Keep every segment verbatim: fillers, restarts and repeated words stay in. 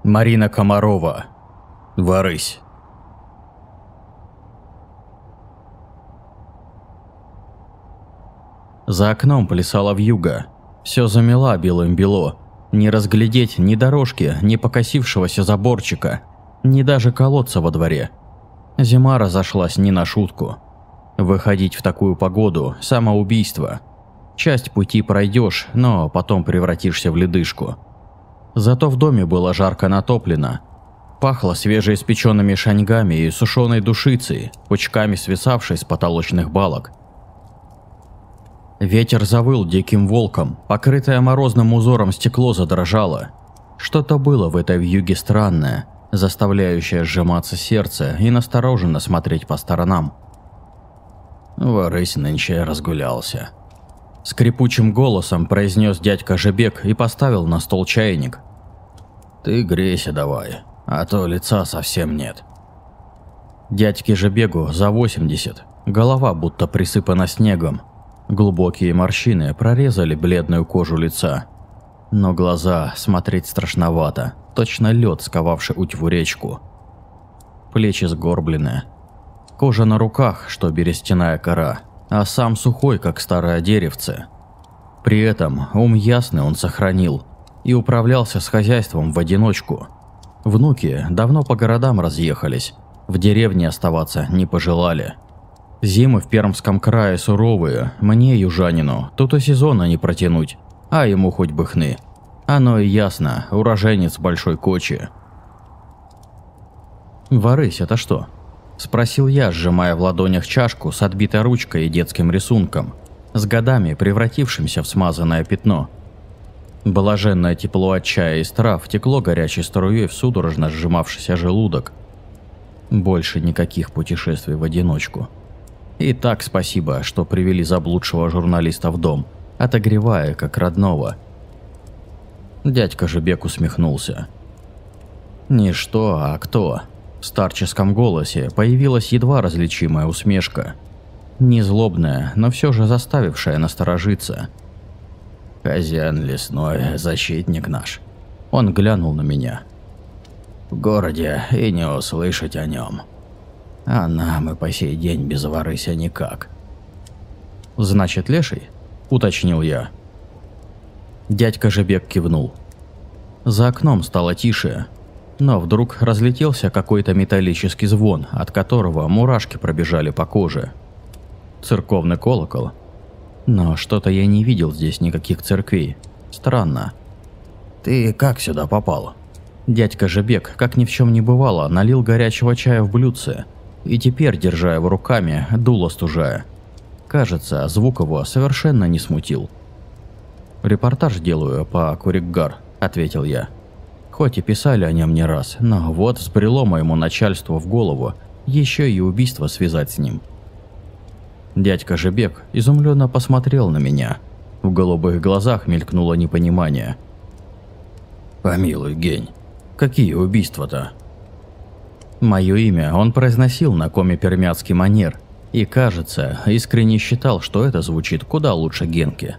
Марина Комарова. Ворысь. За окном плясала вьюга. Все замела белым бело. Не разглядеть ни дорожки, ни покосившегося заборчика, ни даже колодца во дворе. Зима разошлась не на шутку. Выходить в такую погоду – самоубийство. Часть пути пройдешь, но потом превратишься в ледышку. Зато в доме было жарко натоплено. Пахло свежеиспеченными шаньгами и сушеной душицей, пучками свисавшей с потолочных балок. Ветер завыл диким волком, покрытое морозным узором стекло задрожало. Что-то было в этой вьюге странное, заставляющее сжиматься сердце и настороженно смотреть по сторонам. «Ворысь нынче разгулялся», — скрипучим голосом произнес дядька Жебек и поставил на стол чайник. «Ты грейся давай, а то лица совсем нет». Дядьке Жебегу за восемьдесят, голова будто присыпана снегом. Глубокие морщины прорезали бледную кожу лица. Но глаза смотреть страшновато, точно лед, сковавший утьву речку. Плечи сгорбленные. Кожа на руках, что берестяная кора, а сам сухой, как старое деревце. При этом ум ясный он сохранил и управлялся с хозяйством в одиночку. Внуки давно по городам разъехались, в деревне оставаться не пожелали. Зимы в Пермском крае суровые, мне, южанину, тут и сезона не протянуть, а ему хоть бы хны. Оно и ясно, уроженец Большой Кочи. «Ворысь, это что?» – спросил я, сжимая в ладонях чашку с отбитой ручкой и детским рисунком, с годами превратившимся в смазанное пятно. Блаженное тепло от чая из трав текло горячей струей в судорожно сжимавшийся желудок. Больше никаких путешествий в одиночку. И так спасибо, что привели заблудшего журналиста в дом, отогревая как родного. Дядька Жебек усмехнулся. «Не что, а кто?» В старческом голосе появилась едва различимая усмешка. Не злобная, но все же заставившая насторожиться. «Хозяин лесной, защитник наш». Он глянул на меня. «В городе и не услышать о нем. А нам и по сей день без Ворыся никак». «Значит, леший?» – уточнил я. Дядька Жебек кивнул. За окном стало тише, но вдруг разлетелся какой-то металлический звон, от которого мурашки пробежали по коже. Церковный колокол? Но что-то я не видел здесь никаких церквей. Странно. «Ты как сюда попал?» Дядька Жебек, как ни в чем не бывало, налил горячего чая в блюдце и теперь, держа его руками, дул остужая. Кажется, звук его совершенно не смутил. «Репортаж делаю по Курикгар», — ответил я. Хоть и писали о нем не раз, но вот взбрело моему начальству в голову еще и убийство связать с ним. Дядька Жебек изумленно посмотрел на меня. В голубых глазах мелькнуло непонимание. «Помилуй, гень, какие убийства-то?» Мое имя он произносил на коми-пермяцкий манер и, кажется, искренне считал, что это звучит куда лучше Генки.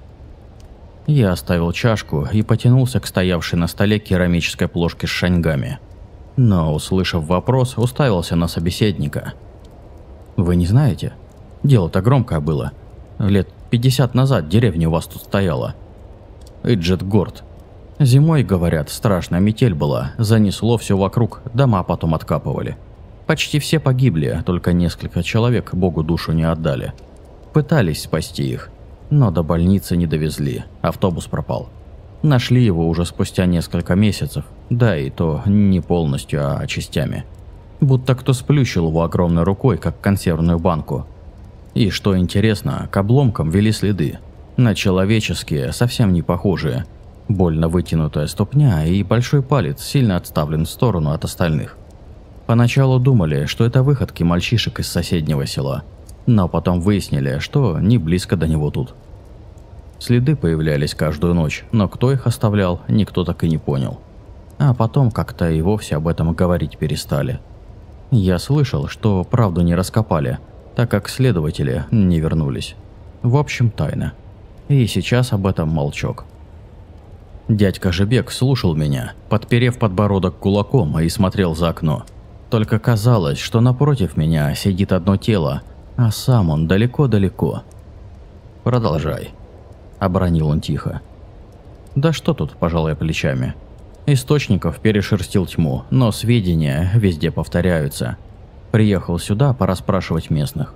Я оставил чашку и потянулся к стоявшей на столе керамической плошке с шаньгами. Но, услышав вопрос, уставился на собеседника. «Вы не знаете? Дело-то громкое было. Лет пятьдесят назад деревня у вас тут стояла. Иджет-Горд. Зимой, говорят, страшная метель была, занесло все вокруг, дома потом откапывали. Почти все погибли, только несколько человек Богу душу не отдали. Пытались спасти их, но до больницы не довезли, автобус пропал. Нашли его уже спустя несколько месяцев, да и то не полностью, а частями. Будто кто сплющил его огромной рукой, как консервную банку. И что интересно, к обломкам вели следы, на человеческие, совсем не похожие. Больно вытянутая ступня и большой палец сильно отставлен в сторону от остальных. Поначалу думали, что это выходки мальчишек из соседнего села, но потом выяснили, что не близко до него тут. Следы появлялись каждую ночь, но кто их оставлял, никто так и не понял. А потом как-то и вовсе об этом говорить перестали. Я слышал, что правду не раскопали, так как следователи не вернулись. В общем, тайна. И сейчас об этом молчок. Дядька Жебек слушал меня, подперев подбородок кулаком, и смотрел за окно. Только казалось, что напротив меня сидит одно тело, а сам он далеко-далеко. «Продолжай», – обронил он тихо. «Да что тут», – пожал я плечами. Источников перешерстил тьму, но сведения везде повторяются. Приехал сюда порасспрашивать местных.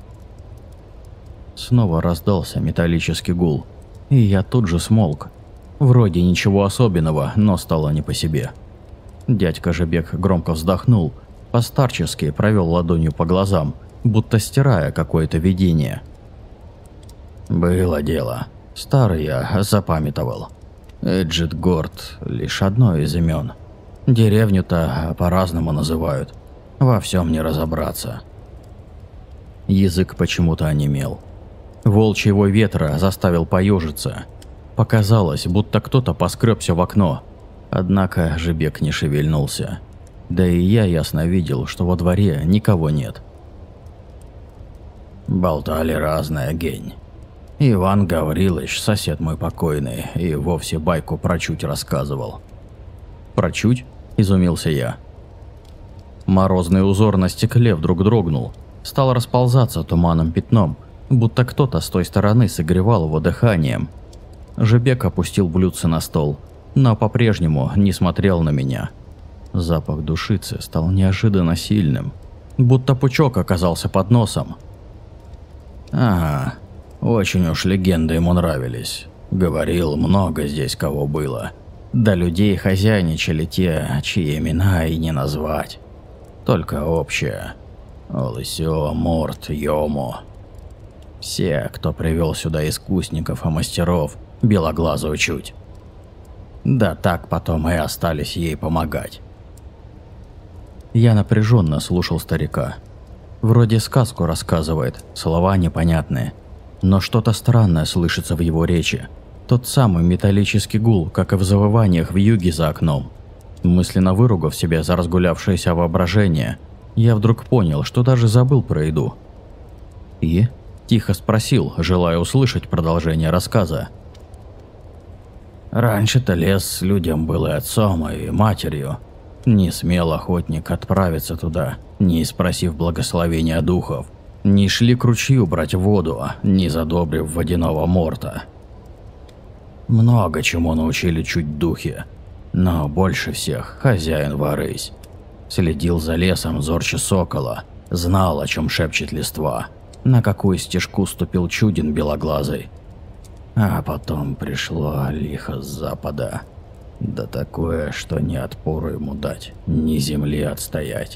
Снова раздался металлический гул, и я тут же смолк. Вроде ничего особенного, но стало не по себе. Дядька Жебек громко вздохнул, постарчески провел ладонью по глазам, будто стирая какое-то видение. «Было дело. Старый я запамятовал. Эджетгорд – лишь одно из имен. Деревню-то по-разному называют. Во всем не разобраться». Язык почему-то онемел. Волчий вой ветра заставил поежиться. Показалось, будто кто-то поскребся в окно. Однако Жебек не шевельнулся. Да и я ясно видел, что во дворе никого нет. Болтали разное, гень. Иван Гаврилович, сосед мой покойный, и вовсе байку про чуть рассказывал. «Про чуть?» – изумился я. Морозный узор на стекле вдруг дрогнул, стал расползаться туманным пятном, будто кто-то с той стороны согревал его дыханием. Жебек опустил блюдце на стол, но по-прежнему не смотрел на меня. Запах душицы стал неожиданно сильным, будто пучок оказался под носом. «Ага, очень уж легенды ему нравились. Говорил, много здесь кого было. Да людей хозяйничали те, чьи имена и не назвать. Только общее. Лысё, Морт, Йому. Все, кто привел сюда искусников и мастеров, белоглазую чуть. Да так потом и остались ей помогать». Я напряженно слушал старика. Вроде сказку рассказывает, слова непонятные, но что-то странное слышится в его речи. Тот самый металлический гул, как и в завываниях в юге за окном. Мысленно выругав себя за разгулявшееся воображение, я вдруг понял, что даже забыл про еду. «И?» – тихо спросил, желая услышать продолжение рассказа. «Раньше-то лес людям был и отцом, и матерью. Не смел охотник отправиться туда, не спросив благословения духов. Не шли к ручью брать воду, не задобрив водяного Морта. Много чему научили чуть духи, но больше всех хозяин Ворысь. Следил за лесом зорче сокола, знал, о чем шепчет листва, на какую стежку ступил чуден белоглазый. А потом пришло лихо с запада. Да такое, что ни отпору ему дать, ни земли отстоять».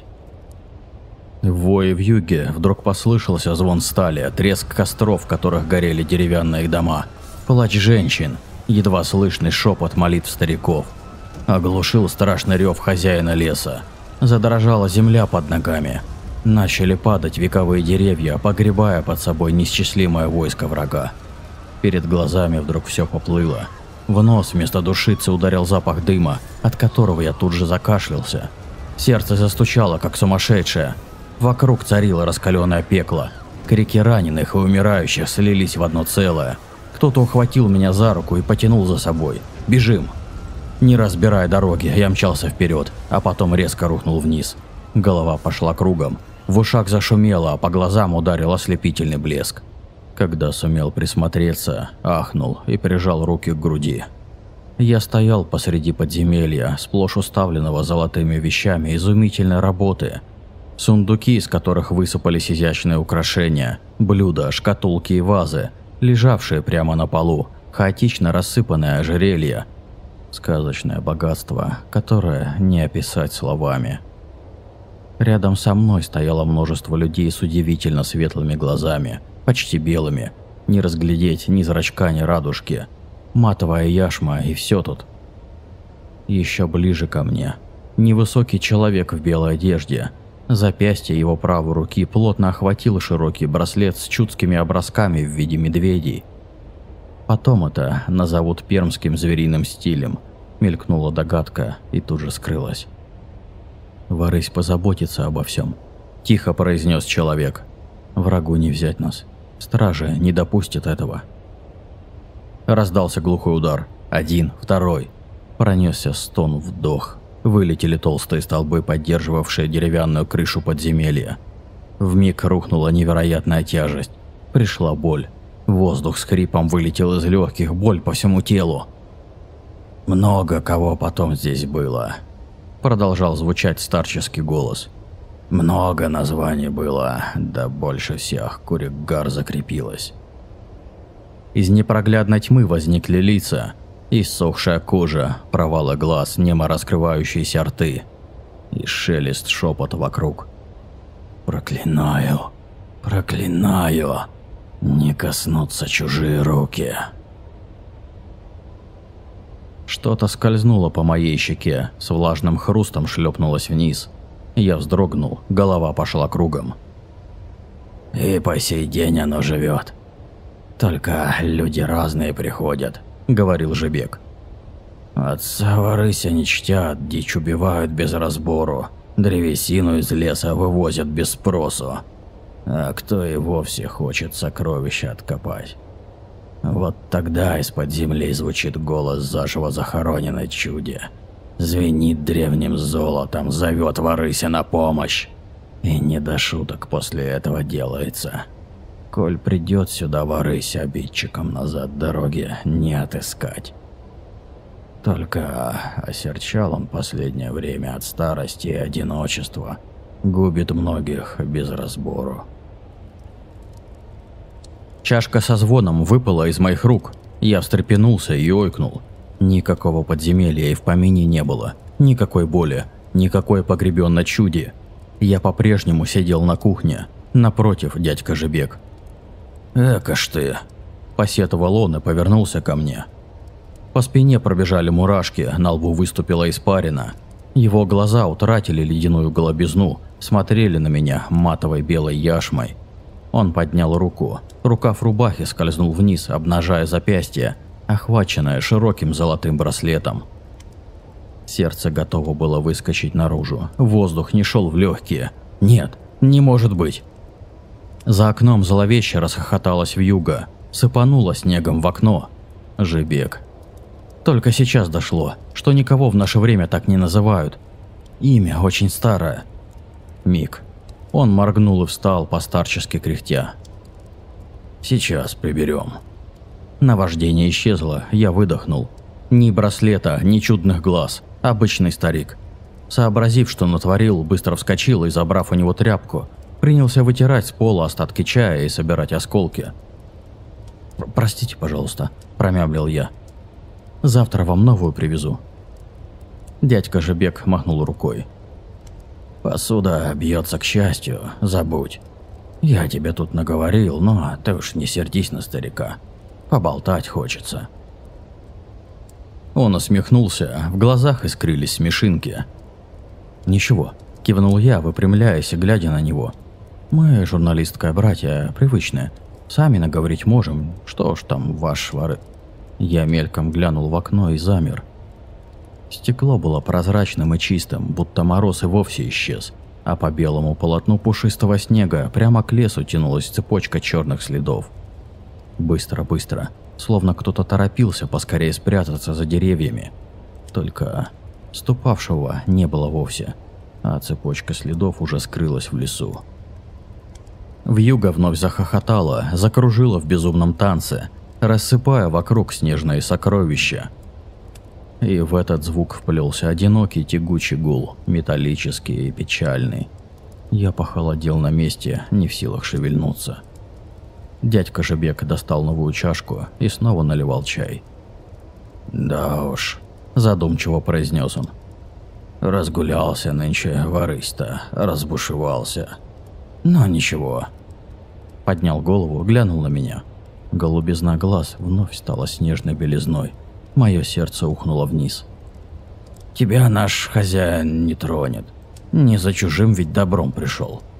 В вое в юге вдруг послышался звон стали, треск костров, в которых горели деревянные дома, плач женщин, едва слышный шепот молитв стариков. Оглушил страшный рев хозяина леса. Задрожала земля под ногами. Начали падать вековые деревья, погребая под собой неисчислимое войско врага. Перед глазами вдруг все поплыло. В нос вместо душицы ударил запах дыма, от которого я тут же закашлялся. Сердце застучало, как сумасшедшее. Вокруг царило раскаленное пекло. Крики раненых и умирающих слились в одно целое. Кто-то ухватил меня за руку и потянул за собой. «Бежим!» Не разбирая дороги, я мчался вперед, а потом резко рухнул вниз. Голова пошла кругом. В ушах зашумело, а по глазам ударил ослепительный блеск. Когда сумел присмотреться, ахнул и прижал руки к груди. Я стоял посреди подземелья, сплошь уставленного золотыми вещами изумительной работы. Сундуки, из которых высыпались изящные украшения, блюда, шкатулки и вазы, лежавшие прямо на полу, хаотично рассыпанное ожерелье. Сказочное богатство, которое не описать словами. Рядом со мной стояло множество людей с удивительно светлыми глазами, почти белыми, не разглядеть ни зрачка, ни радужки. Матовая яшма и все тут. Еще ближе ко мне. Невысокий человек в белой одежде. Запястье его правой руки плотно охватил широкий браслет с чудскими образками в виде медведей. Потом это назовут пермским звериным стилем. Мелькнула догадка и тут же скрылась. «Ворысь позаботится обо всем», – тихо произнес человек. «Врагу не взять нас. Стражи не допустят этого». Раздался глухой удар, Один, второй. Пронесся стон, вдох. Вылетели толстые столбы, поддерживавшие деревянную крышу подземелья. Вмиг рухнула невероятная тяжесть. Пришла боль. Воздух с хрипом вылетел из легких, боль по всему телу. «Много кого потом здесь было», — продолжал звучать старческий голос. «Много названий было, да больше всех Курик-Гар закрепилась». Из непроглядной тьмы возникли лица, иссохшая кожа, провалы глаз, немо раскрывающиеся рты и шелест шепота вокруг. «Проклинаю, проклинаю, не коснутся чужие руки». Что-то скользнуло по моей щеке, с влажным хрустом шлепнулось вниз. Я вздрогнул, голова пошла кругом. «И по сей день оно живет. Только люди разные приходят», — говорил Жебек. «Отца Варыся не чтят, дичь убивают без разбору, древесину из леса вывозят без спросу, а кто и вовсе хочет сокровища откопать. Вот тогда из-под земли звучит голос заживо захороненной чуди. Звенит древним золотом, зовет Варыся на помощь. И не до шуток после этого делается. Коль придет сюда Варыся, обидчикам назад дороги не отыскать. Только осерчал он последнее время от старости и одиночества. Губит многих без разбору». Чашка со звоном выпала из моих рук. Я встрепенулся и ойкнул. Никакого подземелья и в помине не было. Никакой боли, никакой погребенной чуди. Я по-прежнему сидел на кухне. Напротив дядька Жебек. «Эка ж ты!» – посетовал он и повернулся ко мне. По спине пробежали мурашки, на лбу выступила испарина. Его глаза утратили ледяную голубизну, смотрели на меня матовой белой яшмой. Он поднял руку. Рукав рубахи скользнул вниз, обнажая запястье, охваченное широким золотым браслетом. Сердце готово было выскочить наружу. Воздух не шел в легкие. Нет, не может быть. За окном зловеще расхохоталась вьюга, сыпанула снегом в окно. Жебек. Только сейчас дошло, что никого в наше время так не называют. Имя очень старое. Миг. Он моргнул и встал, постарчески кряхтя. «Сейчас приберем». Наваждение исчезло, я выдохнул. Ни браслета, ни чудных глаз. Обычный старик. Сообразив, что натворил, быстро вскочил и, забрав у него тряпку, принялся вытирать с пола остатки чая и собирать осколки. «Простите, пожалуйста», – промямлил я. «Завтра вам новую привезу». Дядька Жебек махнул рукой. «Посуда бьется к счастью, забудь. Я тебе тут наговорил, но ты уж не сердись на старика. Поболтать хочется». Он усмехнулся, в глазах искрились смешинки. «Ничего», – кивнул я, выпрямляясь и глядя на него. «Мы, журналистское братья, привычные. Сами наговорить можем. Что ж там ваш Вары...» Я мельком глянул в окно и замер. Стекло было прозрачным и чистым, будто мороз и вовсе исчез, а по белому полотну пушистого снега прямо к лесу тянулась цепочка черных следов. Быстро-быстро, словно кто-то торопился поскорее спрятаться за деревьями. Только ступавшего не было вовсе, а цепочка следов уже скрылась в лесу. Вьюга вновь захохотала, закружила в безумном танце, рассыпая вокруг снежные сокровища. И в этот звук вплелся одинокий тягучий гул, металлический и печальный. Я похолодел на месте, не в силах шевельнуться. Дядька Жебек достал новую чашку и снова наливал чай. «Да уж», – задумчиво произнес он. «Разгулялся нынче Варысь-то, разбушевался. Но ничего». Поднял голову, глянул на меня. Голубизна глаз вновь стала снежной белизной. Мое сердце ухнуло вниз. «Тебя наш хозяин не тронет. Не за чужим ведь добром пришел.